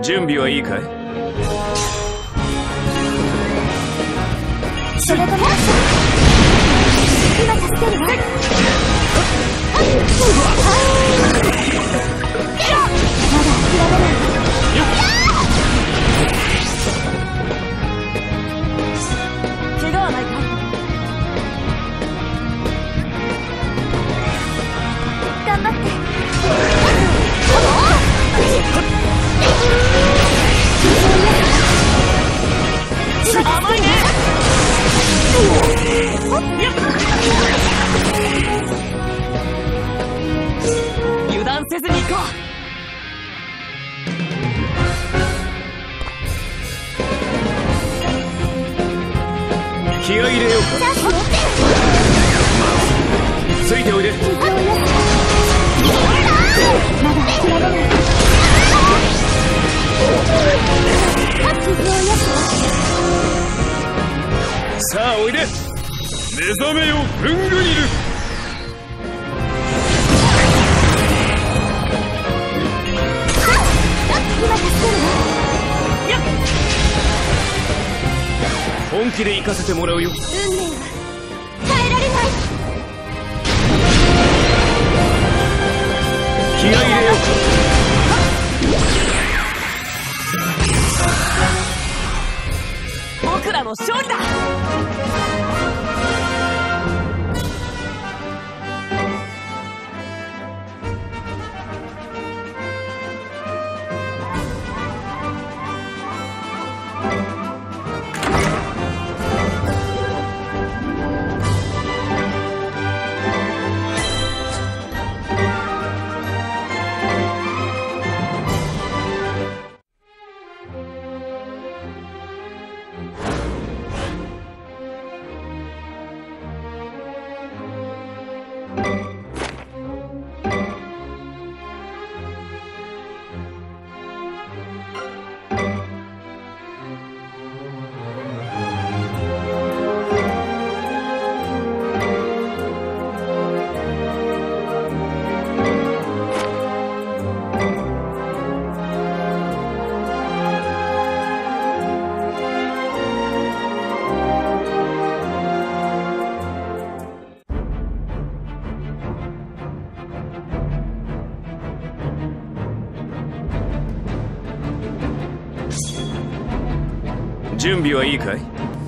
準備はいいかい？ それとも今助けるわ。まだ諦めない。怪我はないか？頑張って。甘いね。油断せずに行こう。 気合い入れようか。ついておいで。まだ諦めない。さあおいで。目覚めよフングニル。今助けるわ。本気で行かせてもらうよ。運命は変えられない。気合い入れようか。 僕らの勝利だ。 準備はいいかい？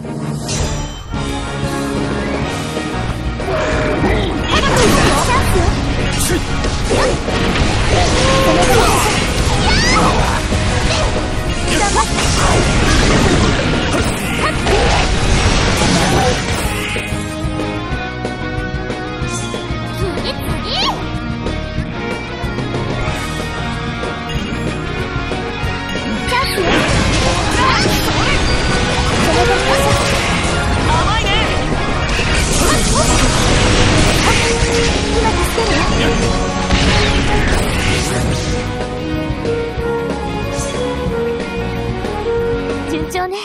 順調ね。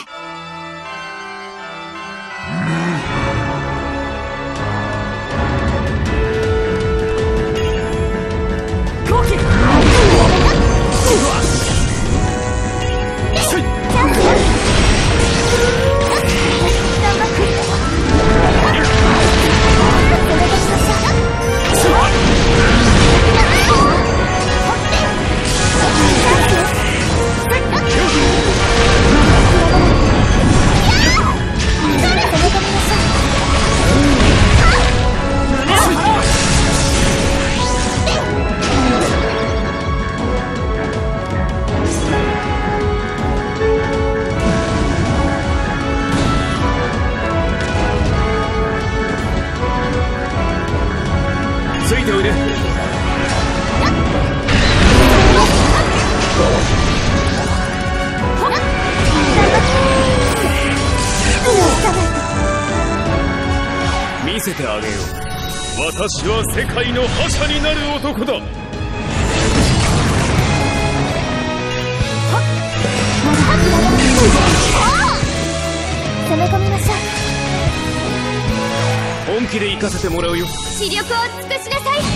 ついておいで。見せてあげよう。私は世界の覇者になる男だ。 攻め込みましょう。 本気で行かせてもらうよ。 視力を尽くしなさい。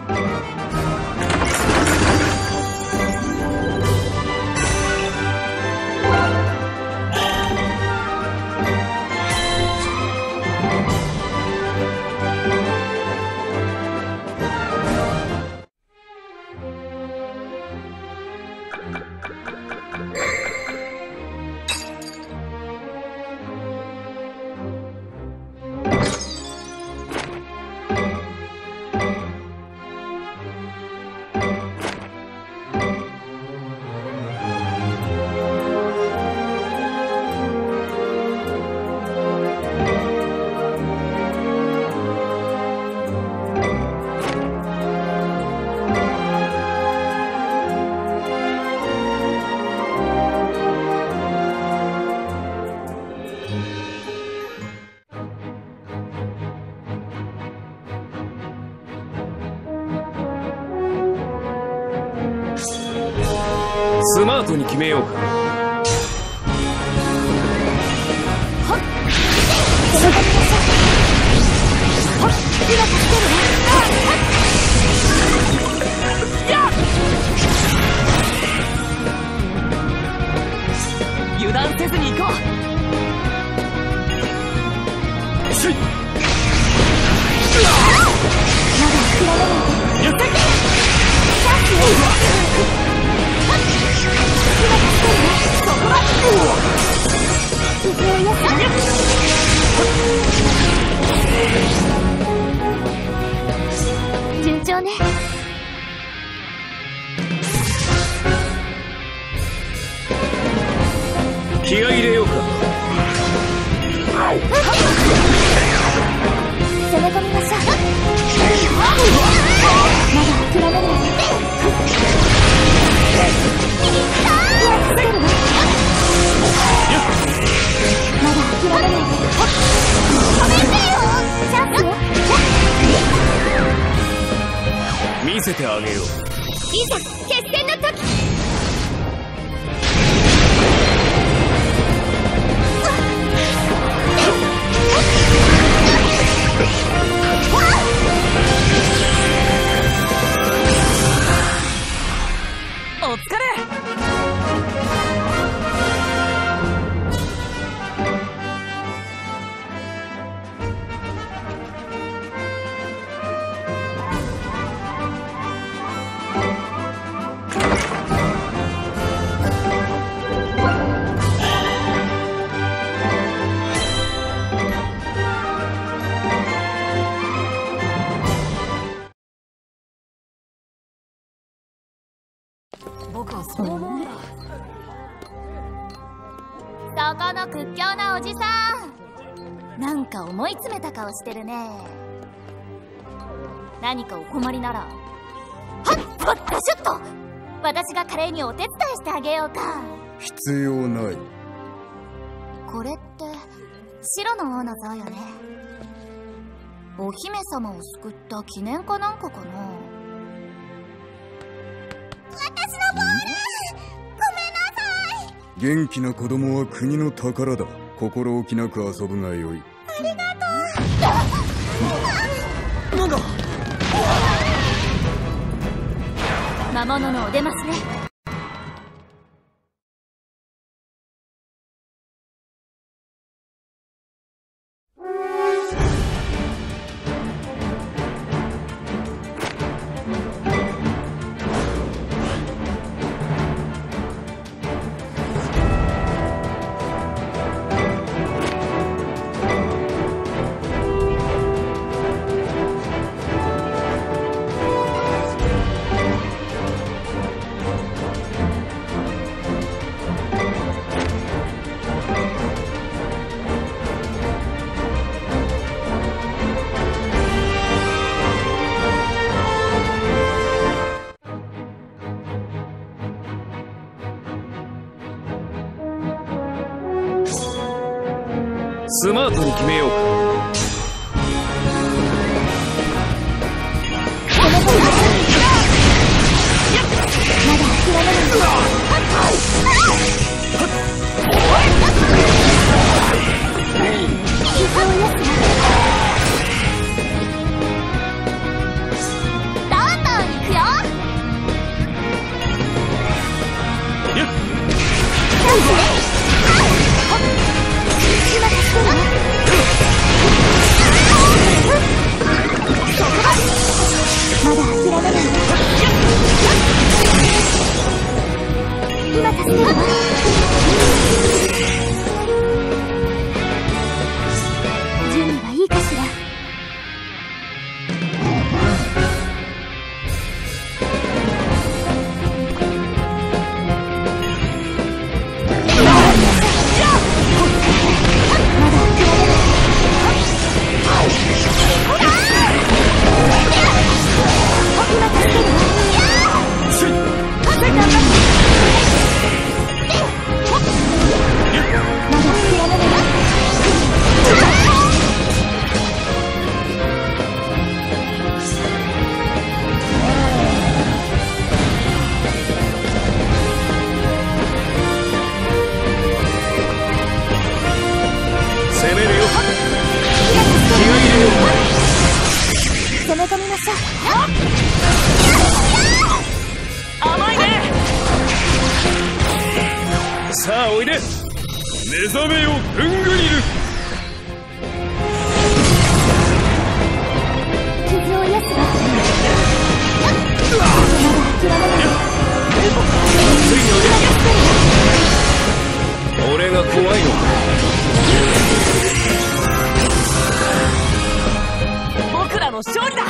スマートに決めようか。 油断せずに行こう。 順調ね。 気合い入れようか。 攻め込みましょう。まだ諦めないで。まだ諦めないで。止めてよ。チャンスよ。 見せてあげよう。 いざ決戦の時。 お疲れ。僕はそう思うんだ。 そこの屈強なおじさん、なんか思い詰めた顔してるね。何かお困りなら、はっガシュッと私が華麗にお手伝いしてあげようか。 必要ない。 これって白の王の像よね。お姫様を救った記念かなんかかな。私のボール、ごめんなさい。 元気な子供は国の宝だ。心置きなく遊ぶがよい。 ありがとう。 なんだ。 魔物のお出ますね。 スマートに決めようか。 まだ諦めないで。傷を癒すな。どんどん助けるわ。準備はいいかしら。攻め込みましょう。 甘いね。 さあおいで、目覚めよフングリル。 傷を癒すわ。まだ諦めない。 ついに俺が怖いのか。 僕らの勝利だ。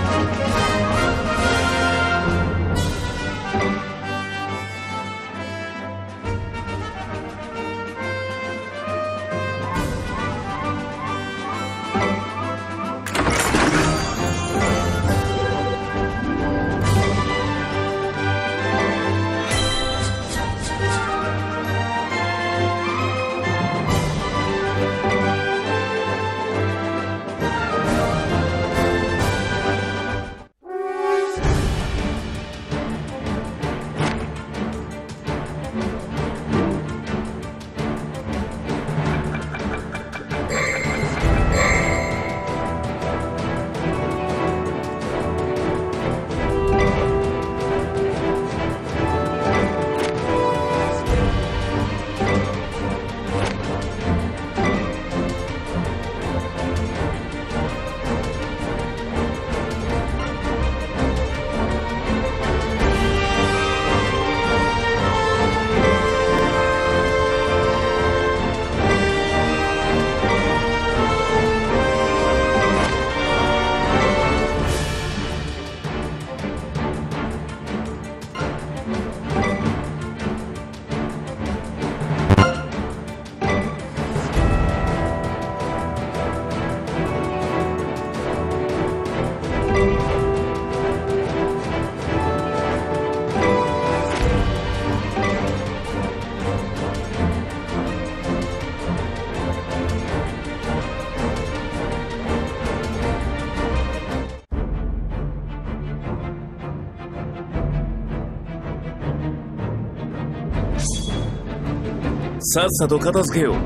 さっさと片付けよう。 攻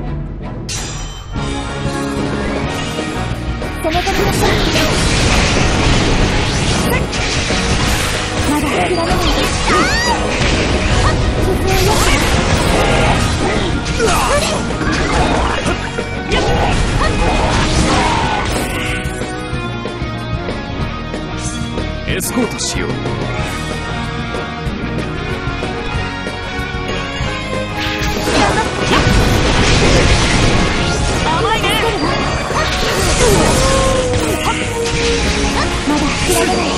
め込みましょう。まだ諦めないで。傷を癒エスコートしよう。 甘いね。 まだ諦めない。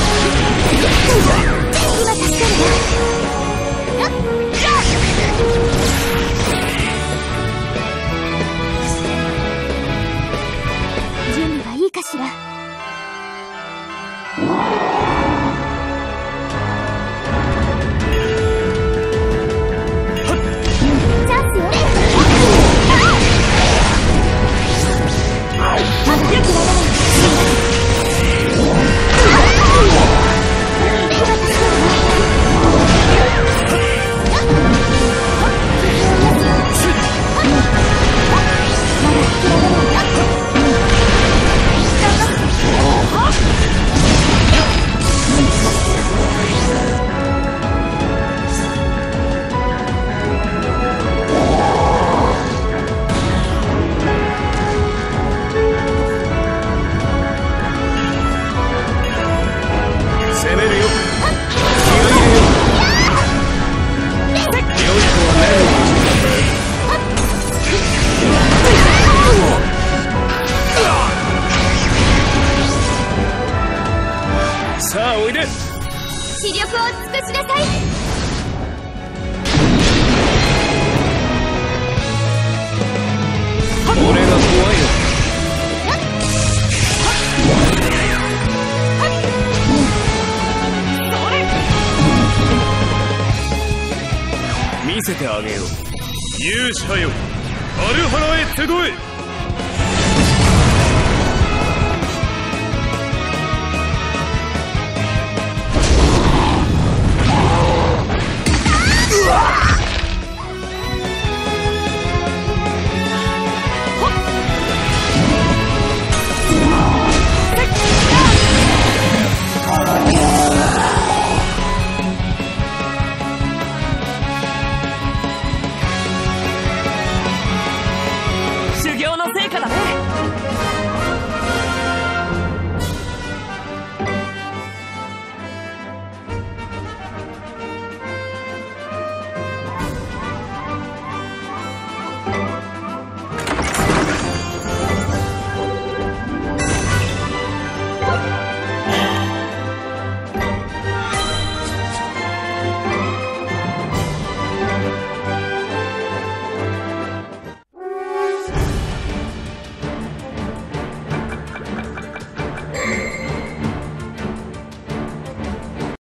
今助けるわ。準備はいいかしら。チャンスよ。まだ諦めない。まだ諦めない。 さあおいで。 視力を尽くしなさい。 俺が怖いよ。見せてあげよう。勇者よ、アルハラへ集え。